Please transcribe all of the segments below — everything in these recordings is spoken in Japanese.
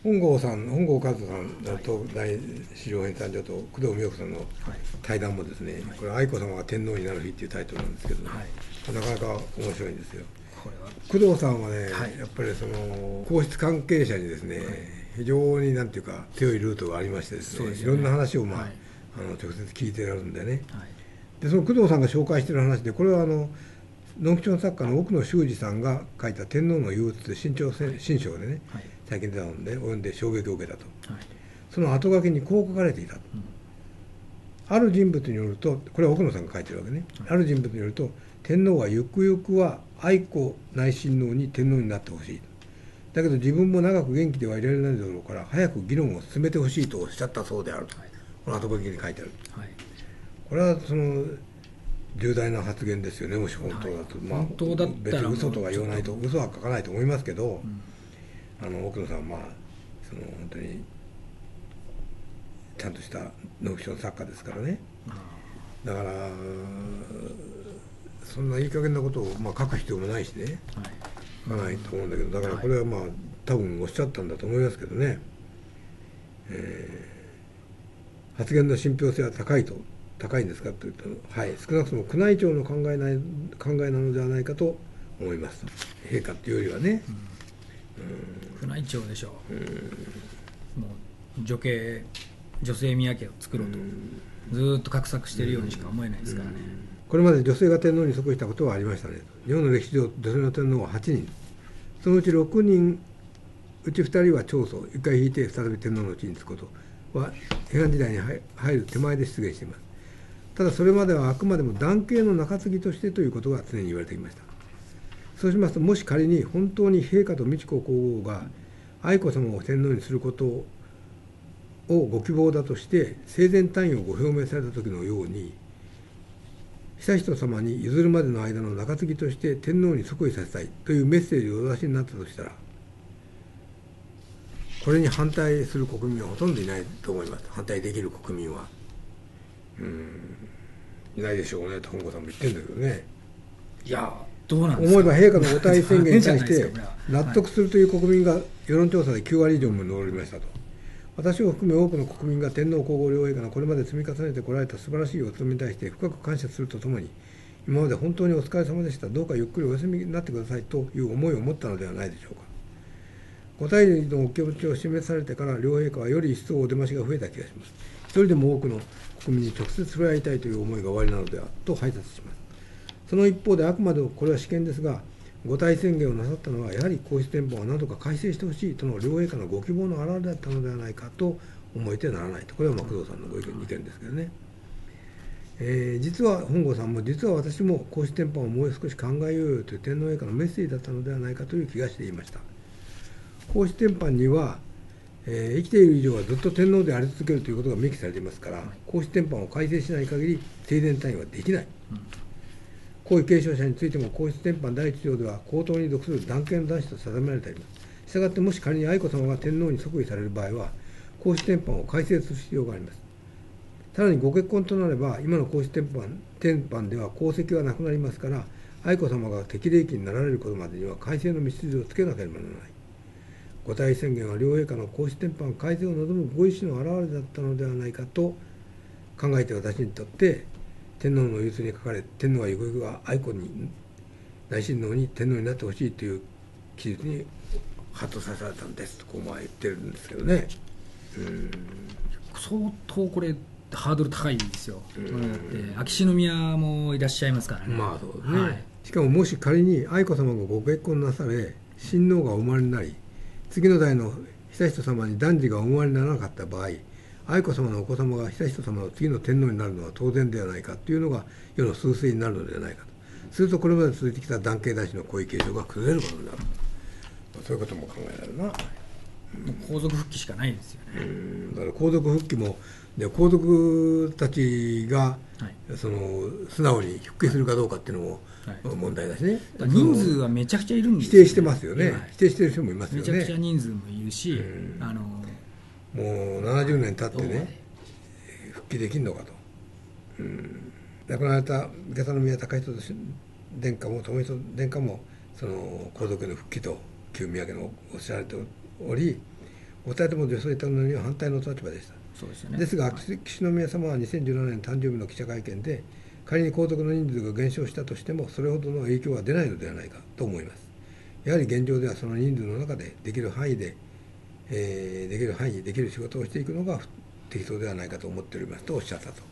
本郷さん、本郷和人さんと大史料編纂所と工藤美代子さんの対談もですね、これ愛子さまが天皇になる日っていうタイトルなんですけど、ね、なかなか面白いんですよ。工藤さんはね、やっぱりその皇室関係者にですね、非常になんていうか強いルートがありましてですね、いろんな話を直接聞いてやるんでね。でその工藤さんが紹介している話で、これはノンフィクション作家の奥野修二さんが書いた天皇の憂鬱で新章でね、最近出たので読んで衝撃を受けたと、その後書きにこう書かれていた、ある人物によると、これは奥野さんが書いてるわけね、ある人物によると、天皇はゆくゆくは愛子内親王に天皇になってほしい、だけど自分も長く元気ではいられないだろうから早く議論を進めてほしいとおっしゃったそうであると、この後書きに書いてある、これはその重大な発言ですよね、もし本当だと。 本当だったら別に嘘とか言わないと、嘘は書かないと思いますけど、奥野さんはその本当にちゃんとしたノンフィクション作家ですからね。だからそんないい加減なことを書く必要もないしね、書かないと思うんだけど、だからこれは多分おっしゃったんだと思いますけどね、発言の信憑性は高いんですかというと、はい、少なくとも宮内庁の考えなのではないかと思います。陛下というよりはね、 宮内庁でしょう、もう女性宮家を作ろうと、ずっと画策しているようにしか思えないですからね。 これまで女性が天皇に即位したことはありましたね。日本の歴史上、女性の天皇は8人、そのうち6人、うち2人は長祖、一回引いて再び天皇の地に就くことは平安時代に入る手前で出現しています。ただそれまではあくまでも男系の中継ぎとしてということが常に言われていました。そうしますと、もし仮に本当に陛下と美智子皇后が愛子さまを天皇にすることをご希望だとして生前退位をご表明された時のように、悠仁さまに譲るまでの間の中継ぎとして天皇に即位させたいというメッセージをお出しになったとしたら、これに反対する国民はほとんどいないと思います。反対できる国民はいないでしょうねと本郷さんも言ってるんだけどね。 いやどうなんですか。 思えば陛下のご退位宣言に対して納得するという国民が世論調査で9割以上も上りましたと。私を含め多くの国民が天皇皇后両陛下のこれまで積み重ねてこられた素晴らしいお務めに対して深く感謝するとともに、今まで本当にお疲れ様でした、どうかゆっくりお休みになってくださいという思いを持ったのではないでしょうか。ご退位のお気持ちを示されてから両陛下はより一層お出ましが増えた気がします。一人でも多くの国民に直接触れ合いたいという思いが終わりなのではと拝察します。その一方で、あくまでこれは私見ですが、ご退位宣言をなさったのはやはり皇室典範を何とか改正してほしいとの両陛下のご希望の表れだったのではないかと思えてならないと。これは工藤さんのご意見ですけどね。実は本郷さんも、実は私も皇室典範をもう少し考えようよという天皇陛下のメッセージだったのではないかという気がしていました。皇室典範には、生きている以上はずっと天皇であり続けるということが明記されていますから、皇室典範を改正しない限り生前退位はできない。皇位継承者についても皇室典範第一条では皇統に属する男系の男子と定められております。したがってもし仮に愛子さまが天皇に即位される場合は皇室典範を改正する必要があります。さらにご結婚となれば今の皇室典範では皇籍はなくなりますから、愛子さまが適齢期になられることまでには改正の道筋をつけなければならない。ご退位宣言は両陛下の皇室典範改正を望むご意思の表れだったのではないかと考えて、私にとって天皇の憂鬱に書かれ、天皇はゆくゆくは愛子に内親王に天皇になってほしいという記述にハッとさせられたんですとこう言ってるんですけどね。 相当これハードル高いですよ。秋篠宮もいらっしゃいますからね。 そうですね、しかももし仮に愛子さまがご結婚なされ親王がお生まれになり、次の代の悠仁さまに男児がお生まれにならなかった場合、愛子さまのお子様が悠仁さまの次の天皇になるのは当然ではないかというのが世の趨勢になるのではないかと。するとこれまで続いてきた男系男子の皇位継承が崩れることになる、そういうことも考えられるな。 皇族復帰しかないですよね。 だから皇族復帰も皇族たちが、その素直に復帰するかどうかっていうのも問題だしね。 人数はめちゃくちゃいるんですよ、否定してますよね。否定してる人もいますよね。 めちゃくちゃ人数もいるし、 もう70年経ってね復帰できるのかと。亡くなられた三笠宮崇仁殿下も友仁殿下もその皇族の復帰と旧宮家のおっしゃられており、 お二人とも女性天皇には反対の立場でした。 そうですよね。 ですが、岸宮様は2017年誕生日の記者会見で、仮に皇族の人数が減少したとしてもそれほどの影響は出ないのではないかと思います。やはり現状ではその人数の中でできる範囲で、できる仕事をしていくのが適当ではないかと思っておりますとおっしゃったと。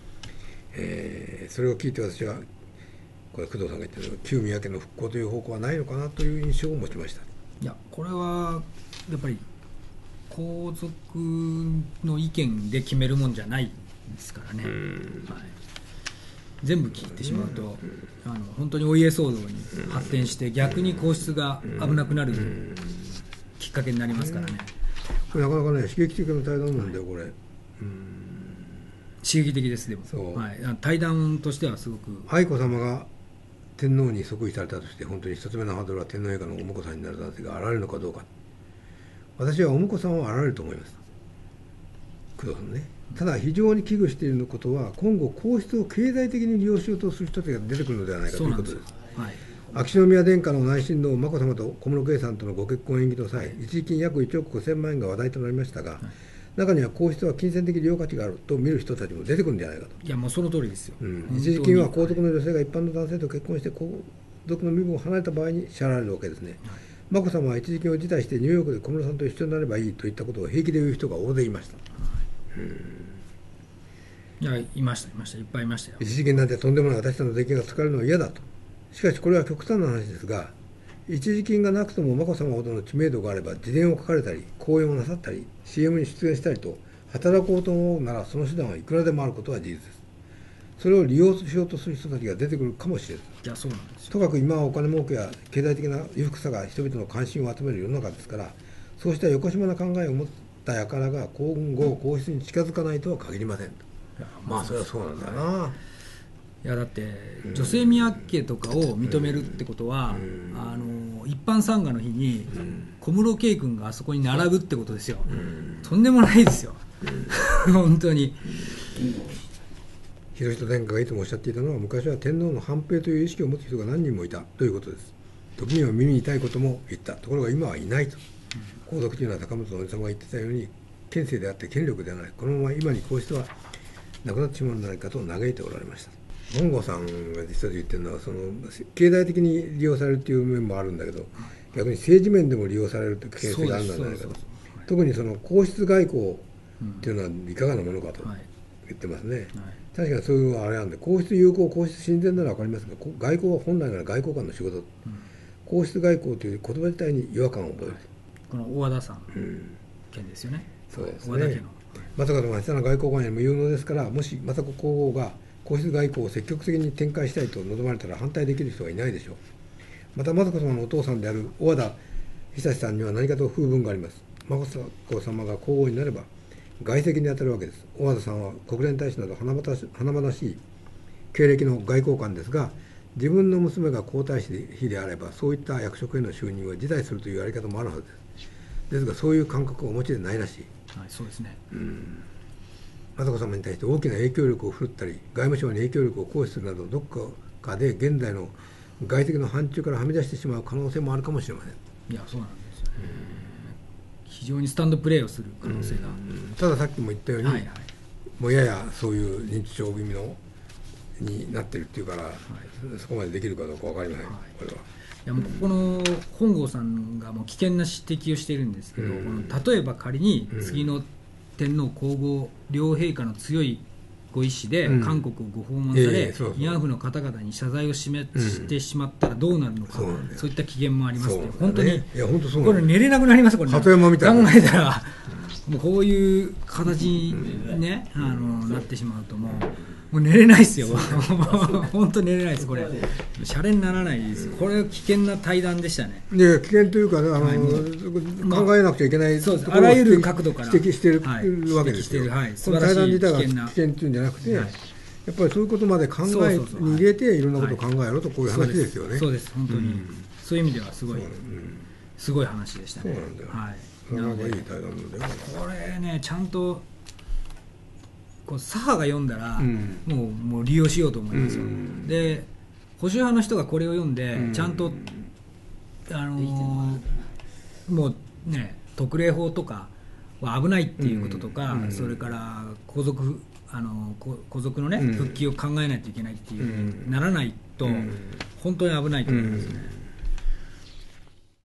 それを聞いて私はこれ工藤さんが言っている旧宮家の復興という方向はないのかなという印象を持ちました。 いや、これはやっぱり皇族の意見で決めるもんじゃないですからね、はい、全部聞いてしまうと、本当にお家騒動に発展して逆に皇室が危なくなるきっかけになりますからね。 これなかなかね刺激的な対談なんだよ、これ。 刺激的です。でも、はい、対談としてはすごく。 愛子さまが天皇に即位されたとして、本当に一つ目のハードルは天皇陛下のお婿さんになる男性が現れるのかどうか。私はお婿さんは現れると思います、工藤さんね。ただ非常に危惧していることは、今後皇室を経済的に利用しようとする人たちが出てくるのではないかということです。はい、秋篠宮殿下の内親王眞子さまと小室圭さんとのご結婚延期の際、一時金約1億5000万円が話題となりましたが、はい、中には皇室は金銭的利用価値があると見る人たちも出てくるんじゃないかと。 いや、もうその通りですよ。 一時金は皇族の女性が一般の男性と結婚して皇族の身分を離れた場合に支払われるわけですね。はい、眞子さまは一時金を辞退してニューヨークで小室さんと一緒になればいいといったことを平気で言う人が大勢いました。 いや、いました、いっぱいいましたよ。 一時金なんてとんでもない、私たちの税金が使われるのは嫌だと。しかしこれは極端な話ですが、一時金がなくとも眞子さまほどの知名度があれば自伝を書かれたり講演をなさったり CM に出演したりと働こうと思うなら、その手段はいくらでもあることは事実です。それを利用しようとする人たちが出てくるかもしれない。 いや、そうなんですよ。 とかく今はお金儲けや経済的な裕福さが人々の関心を集める世の中ですから、そうした横島な考えを持った輩が今後皇室に近づかないとは限りません。まあそれはそうなんだよな。 いや、だって女性宮家とかを認めるってことは、一般参賀の日に小室圭君があそこに並ぶってことですよ。とんでもないですよ、本当に。 裕仁殿下がいつもおっしゃっていたのは、昔は天皇の反平という意識を持つ人が何人もいたということです。時には耳に痛いことも言った。ところが今はいないと。皇族というのは高松のおじ様が言ってたように権勢であって権力ではない。このまま今に皇室はなくなってしまうんじゃないかと嘆いておられました。本郷さんが実際言ってるのは、その経済的に利用されるという面もあるんだけど、逆に政治面でも利用されるという危険性があるんじゃないかと。特にその皇室外交っていうのはいかがなものかと言ってますね。確かにそういうのはあれなんで、皇室友好、皇室親善なら分かりますが、外交は本来なら外交官の仕事、皇室外交という言葉自体に違和感を覚える。 この大和田さん件ですよね。 そうですね。雅子さまが下の外交官よりも有能ですから、もし雅子皇后が皇室外交を積極的に展開したいと望まれたら反対できる人はいないでしょう。また雅子さまのお父さんである小和田久志さんには何かと風聞があります。雅子さまが皇后になれば外籍に当たるわけです。小和田さんは国連大使など華々しい経歴の外交官ですが、自分の娘が皇太子であればそういった役職への就任は辞退するというやり方もあるはずです。ですがそういう感覚をお持ちでないらしい。 はい、そうですね。 雅子さまに対して大きな影響力を振るったり、外務省に影響力を行使するなど、どこかで現在の外敵の範疇からはみ出してしまう可能性もあるかもしれません。 いや、そうなんですよね。非常にスタンドプレーをする可能性が。 たださっきも言ったように、もうややそういう認知症気味のになってるっていうから、そこまでできるかどうか分かりません、これは。 いや、もうこの本郷さんがもう危険な指摘をしているんですけど、例えば仮に次の天皇皇后両陛下の強いご意思で韓国をご訪問され、慰安婦の方々に謝罪をしてしまったらどうなるのか、そういった危険もありますね。本当にこれ寝れなくなります。これ考えたらもうこういう形に、ね、なってしまうともう寝れないですよ。本当に寝れないです。これシャレにならないです。これは危険な対談でしたね。 で危険というか、考えなくちゃいけないところをあらゆる角度から指摘しているわけですよ。この対談自体が危険っていうんじゃなくて、やっぱりそういうことまで考えに入れていろんなことを考えろと、こういう話ですよね。 そうです、本当にそういう意味ではすごい話でしたね。 そうなんだよ。なかなかいい対談なんだよ。 これね、ちゃんとこう左派が読んだら、もう利用しようと思いますよ。で、保守派の人がこれを読んで、ちゃんともうね、特例法とかは危ないっていうこととか、それから皇族の、ね、復帰を考えないといけないっていう、ならないと本当に危ないと思いますね。